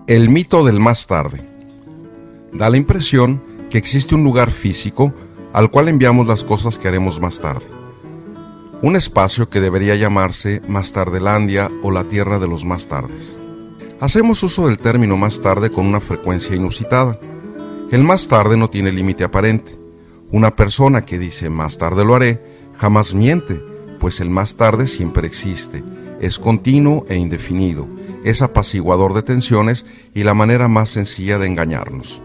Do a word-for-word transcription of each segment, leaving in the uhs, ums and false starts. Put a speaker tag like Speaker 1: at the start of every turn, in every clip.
Speaker 1: El mito del más tarde. Da la impresión que existe un lugar físico al cual enviamos las cosas que haremos más tarde. Un espacio que debería llamarse Más Tardelandia o la Tierra de los Más Tardes. Hacemos uso del término más tarde con una frecuencia inusitada. El más tarde no tiene límite aparente. Una persona que dice más tarde lo haré, jamás miente, pues el más tarde siempre existe, es continuo e indefinido, es apaciguador de tensiones y la manera más sencilla de engañarnos.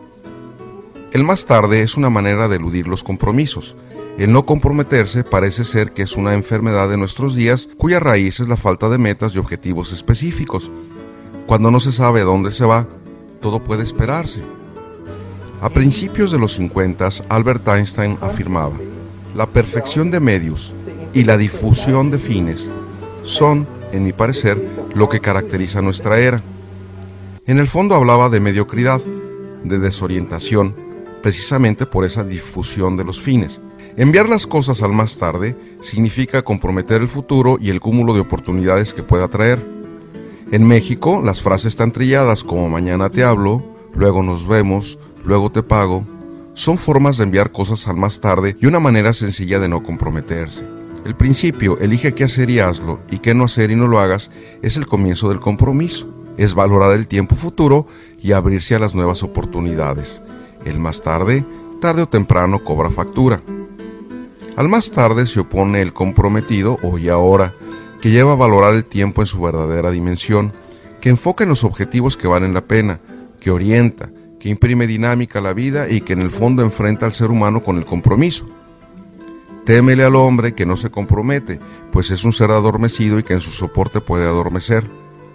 Speaker 1: El más tarde es una manera de eludir los compromisos. El no comprometerse parece ser que es una enfermedad de nuestros días cuya raíz es la falta de metas y objetivos específicos. Cuando no se sabe a dónde se va, todo puede esperarse. A principios de los cincuenta, Albert Einstein afirmaba: la perfección de medios y la difusión de fines son, en mi parecer, lo que caracteriza nuestra era. En el fondo hablaba de mediocridad, de desorientación, precisamente por esa difusión de los fines. Enviar las cosas al más tarde significa comprometer el futuro y el cúmulo de oportunidades que pueda traer. En México, las frases tan trilladas como mañana te hablo, luego nos vemos, luego te pago, son formas de enviar cosas al más tarde y una manera sencilla de no comprometerse. El principio, elige qué hacer y hazlo, y qué no hacer y no lo hagas, es el comienzo del compromiso. Es valorar el tiempo futuro y abrirse a las nuevas oportunidades. El más tarde, tarde o temprano, cobra factura. Al más tarde se opone el comprometido, hoy y ahora, que lleva a valorar el tiempo en su verdadera dimensión, que enfoca en los objetivos que valen la pena, que orienta, que imprime dinámica a la vida y que en el fondo enfrenta al ser humano con el compromiso. Témele al hombre que no se compromete, pues es un ser adormecido y que en su soporte puede adormecer.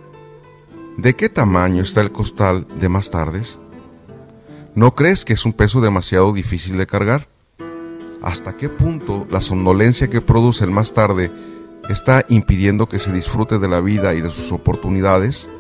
Speaker 1: ¿De qué tamaño está el costal de más tardes? ¿No crees que es un peso demasiado difícil de cargar? ¿Hasta qué punto la somnolencia que produce el más tarde está impidiendo que se disfrute de la vida y de sus oportunidades?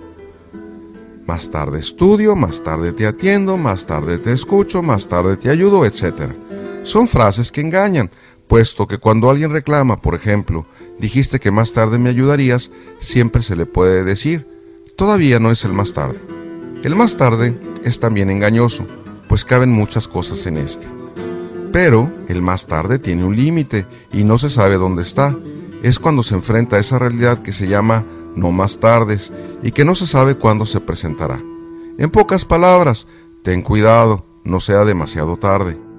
Speaker 1: Más tarde estudio, más tarde te atiendo, más tarde te escucho, más tarde te ayudo, etcétera. Son frases que engañan, puesto que cuando alguien reclama, por ejemplo, dijiste que más tarde me ayudarías, siempre se le puede decir, todavía no es el más tarde. El más tarde es también engañoso, pues caben muchas cosas en este. Pero el más tarde tiene un límite y no se sabe dónde está. Es cuando se enfrenta a esa realidad que se llama no más tardes y que no se sabe cuándo se presentará. En pocas palabras, ten cuidado, no sea demasiado tarde.